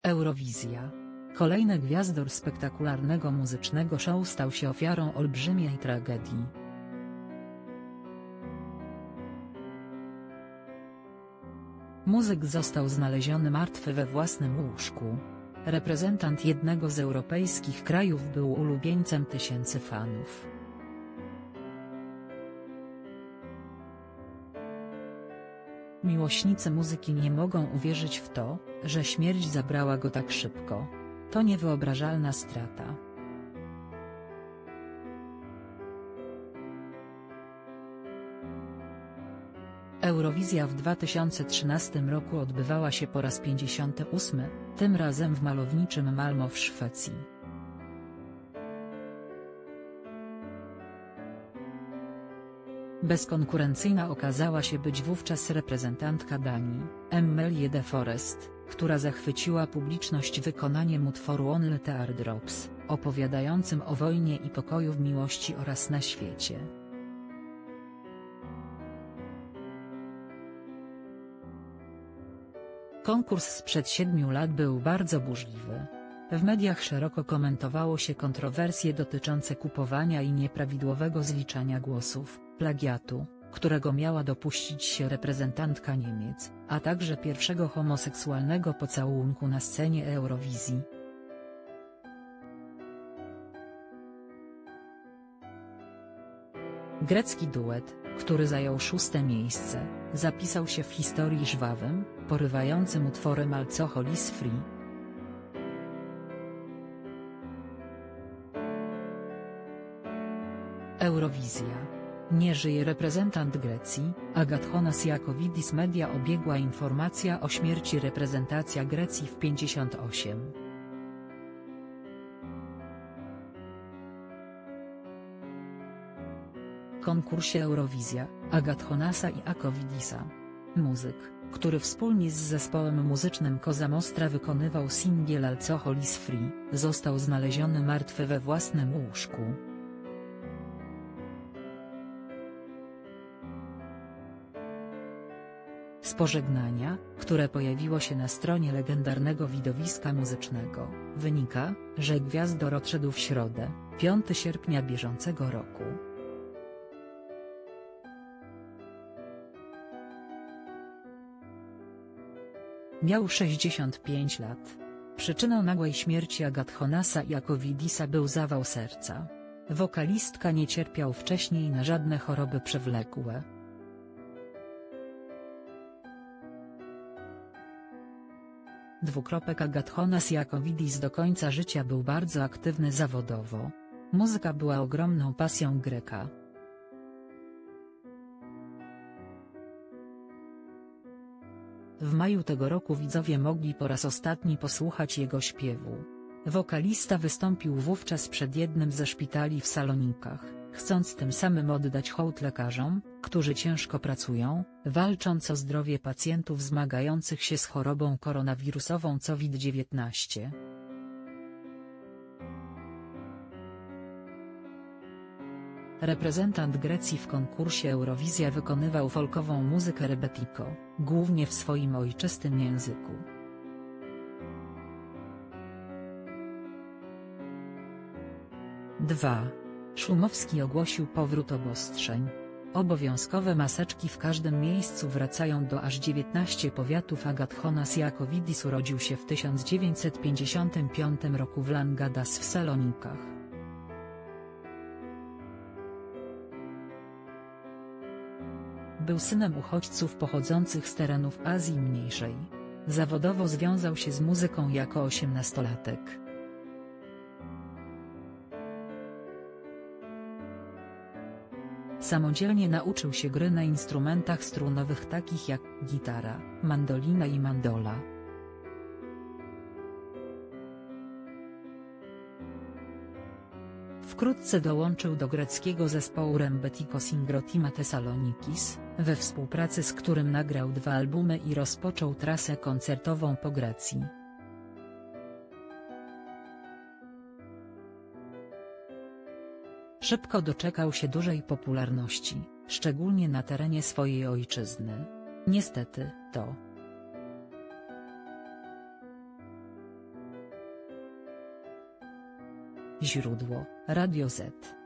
Eurowizja. Kolejny gwiazdor spektakularnego muzycznego show stał się ofiarą olbrzymiej tragedii. Muzyk został znaleziony martwy we własnym łóżku. Reprezentant jednego z europejskich krajów był ulubieńcem tysięcy fanów. Miłośnicy muzyki nie mogą uwierzyć w to, że śmierć zabrała go tak szybko. To niewyobrażalna strata. Eurowizja w 2013 roku odbywała się po raz 58, tym razem w malowniczym Malmö w Szwecji. Bezkonkurencyjna okazała się być wówczas reprezentantka Danii, Emilie de Forest, która zachwyciła publiczność wykonaniem utworu Only Teardrops, opowiadającym o wojnie i pokoju w miłości oraz na świecie. Konkurs sprzed 7 lat był bardzo burzliwy. W mediach szeroko komentowało się kontrowersje dotyczące kupowania i nieprawidłowego zliczania głosów, plagiatu, którego miała dopuścić się reprezentantka Niemiec, a także pierwszego homoseksualnego pocałunku na scenie Eurowizji. Grecki duet, który zajął 6. miejsce, zapisał się w historii żwawym, porywającym utworem Alcohol is Free. Eurowizja. Nie żyje reprezentant Grecji, Agathonas Iakovidis. Media obiegła informacja o śmierci reprezentacja Grecji w 58. Konkursie Eurowizja, Agathonasa Iakovidisa. Muzyk, który wspólnie z zespołem muzycznym Cosa Nostra wykonywał singiel Alcohol is Free, został znaleziony martwy we własnym łóżku. Z pożegnania, które pojawiło się na stronie legendarnego widowiska muzycznego, wynika, że gwiazdor odszedł w środę, 5 sierpnia bieżącego roku. Miał 65 lat. Przyczyną nagłej śmierci Agathonasa Iakovidisa był zawał serca. Wokalistka nie cierpiał wcześniej na żadne choroby przewlekłe. Agathonas Iakovidis do końca życia był bardzo aktywny zawodowo. Muzyka była ogromną pasją Greka. W maju tego roku widzowie mogli po raz ostatni posłuchać jego śpiewu. Wokalista wystąpił wówczas przed jednym ze szpitali w Salonikach, chcąc tym samym oddać hołd lekarzom, którzy ciężko pracują, walcząc o zdrowie pacjentów zmagających się z chorobą koronawirusową COVID-19. Reprezentant Grecji w konkursie Eurowizja wykonywał folkową muzykę rebetiko, głównie w swoim ojczystym języku. Szumowski ogłosił powrót obostrzeń. Obowiązkowe maseczki w każdym miejscu wracają do aż 19 powiatów. Agathonas Iakovidis urodził się w 1955 roku w Langadas w Salonikach. Był synem uchodźców pochodzących z terenów Azji Mniejszej. Zawodowo związał się z muzyką jako 18-latek. Samodzielnie nauczył się gry na instrumentach strunowych takich jak gitara, mandolina i mandola. Wkrótce dołączył do greckiego zespołu Rembetiko Syngrotima Thessaloniki, we współpracy z którym nagrał 2 albumy i rozpoczął trasę koncertową po Grecji. Szybko doczekał się dużej popularności, szczególnie na terenie swojej ojczyzny. Niestety, to Źródło: Radio Z.